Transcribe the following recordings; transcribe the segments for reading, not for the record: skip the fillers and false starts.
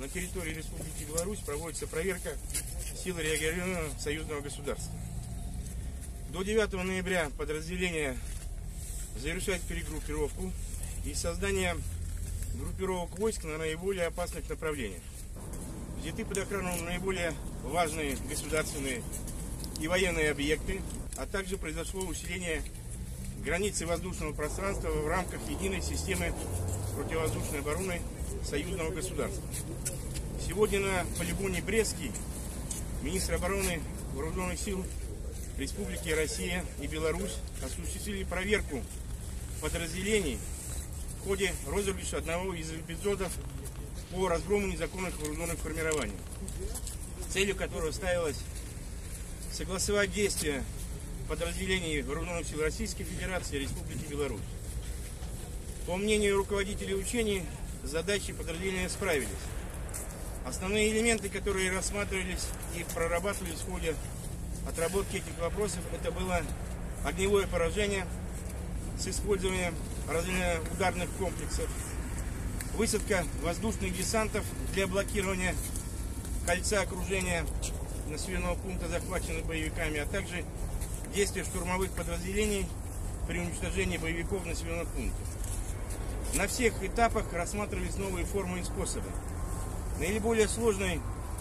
на территории Республики Беларусь проводится проверка сил реагирования союзного государства. До 9 ноября подразделение завершает перегруппировку и создание группировок войск на наиболее опасных направлениях. Взяты под охрану наиболее важные государственные и военные объекты, а также произошло усиление границы воздушного пространства в рамках единой системы противовоздушной обороны союзного государства. Сегодня на полигоне Брестский министр обороны Вооруженных сил Республики Россия и Беларусь осуществили проверку подразделений в ходе розыгрыша одного из эпизодов по разгрому незаконных вооруженных формирований, целью которого ставилось согласовать действия подразделений Вооруженных сил Российской Федерации и Республики Беларусь. По мнению руководителей учений, задачи подразделения справились. Основные элементы, которые рассматривались и прорабатывались в ходе отработки этих вопросов, это было огневое поражение с использованием ударных комплексов, высадка воздушных десантов для блокирования кольца окружения населенного пункта, захваченных боевиками, а также действия штурмовых подразделений при уничтожении боевиков населенных пунктов. На всех этапах рассматривались новые формы и способы. Наиболее сложный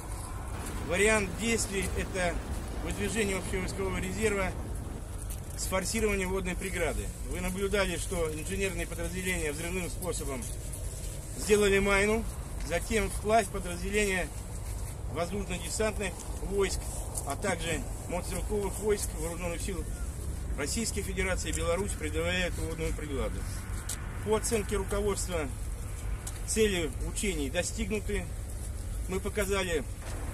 вариант действий – это выдвижение общевойскового резерва с форсированием водной преграды. Вы наблюдали, что инженерные подразделения взрывным способом сделали майну, затем вплавь подразделения воздушно-десантных войск, а также мотострелковых войск Вооруженных сил Российской Федерации и Беларусь преодолевают водную преграду. По оценке руководства, цели учений достигнуты. Мы показали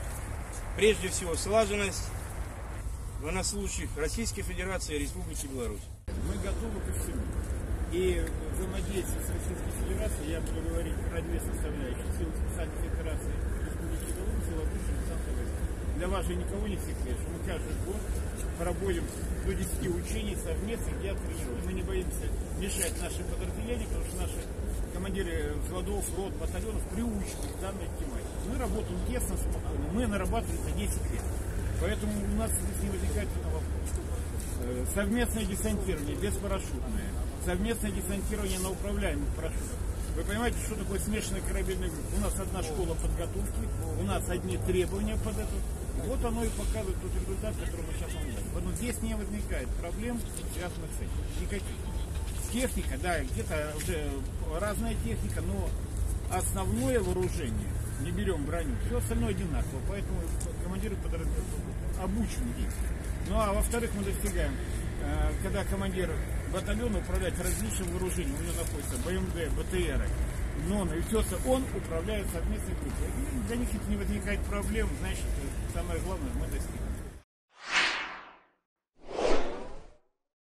прежде всего слаженность военнослужащих Российской Федерации и Республики Беларусь. Мы готовы ко всему. И взаимодействие с Российской Федерацией, я буду говорить про две составляющие: силы специальных операций Республики Беларусь и воздушно-десантных войск. Для вас же никого не секрет, что мы каждый год проводим до 10 учений совместно, где тренируем. Мы не боимся мешать нашим подразделениям, потому что наши командиры взводов, рот, батальонов приучены к данной тематике. Мы работаем тесно, спокойно. Мы нарабатываем за 10 лет. Поэтому у нас здесь не возникает вопроса. Совместное десантирование, беспарашютное. Совместное десантирование на управляемых парашютах. Вы понимаете, что такое смешанная корабельная группа? У нас одна школа подготовки, у нас одни требования под это. Вот оно и показывает тот результат, который мы сейчас вам дали. Поэтому здесь не возникает проблем, связанных с этим. Никаких. Техника, да, где-то уже разная техника, но основное вооружение, не берем броню, все остальное одинаково. Поэтому командиры подразделения обучены действовать. Ну а во-вторых, мы достигаем, когда командир батальона управляет различным вооружением, у него находится БМД, БТР, НОН, и все, он управляет совместной группой. Для них это не возникает проблем, значит, самое главное мы достигли.